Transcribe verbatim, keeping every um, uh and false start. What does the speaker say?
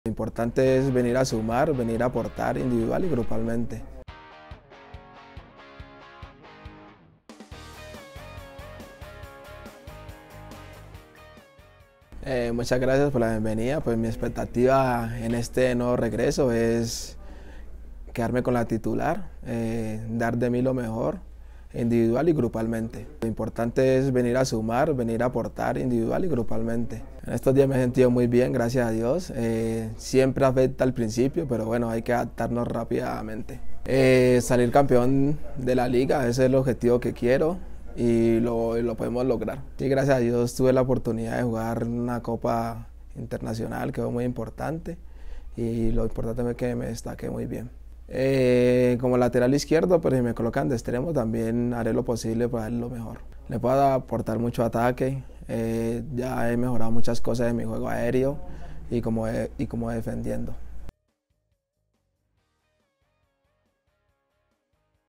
Lo importante es venir a sumar, venir a aportar individual y grupalmente. Eh, muchas gracias por la bienvenida. Pues mi expectativa en este nuevo regreso es quedarme con la titular, eh, dar de mí lo mejor, individual y grupalmente. Lo importante es venir a sumar, venir a aportar individual y grupalmente. En estos días me he sentido muy bien, gracias a Dios. Eh, siempre afecta al principio, pero bueno, hay que adaptarnos rápidamente. Eh, salir campeón de la liga, ese es el objetivo que quiero y lo, lo podemos lograr. Sí, gracias a Dios tuve la oportunidad de jugar una copa internacional que fue muy importante y lo importante fue que me destaqué muy bien. Eh, como lateral izquierdo, pero si me colocan de extremo también haré lo posible para dar lo mejor. Le puedo aportar mucho ataque, eh, ya he mejorado muchas cosas en mi juego aéreo y como, y como defendiendo.